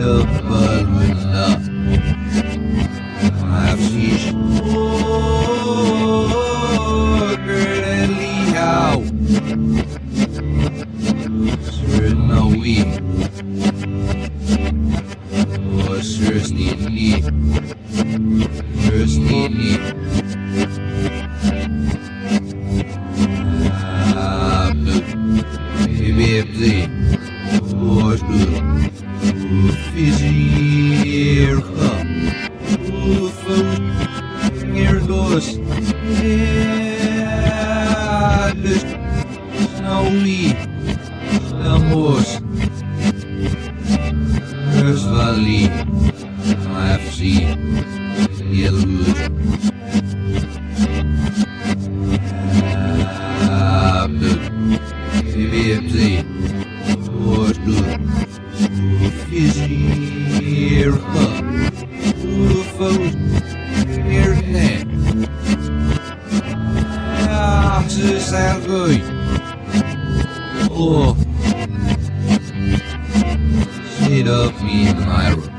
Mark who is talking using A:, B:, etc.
A: balına hafif Göreliyav Sırnavi Sırstini Bebzi Hoştu Fizirha Ufun Nirdos Edus Snaui Stamos Rösvali Afsi Yelud Bebzi Hoştu Fizirha Ufun Nirne Sergey Oh Sit up in Myra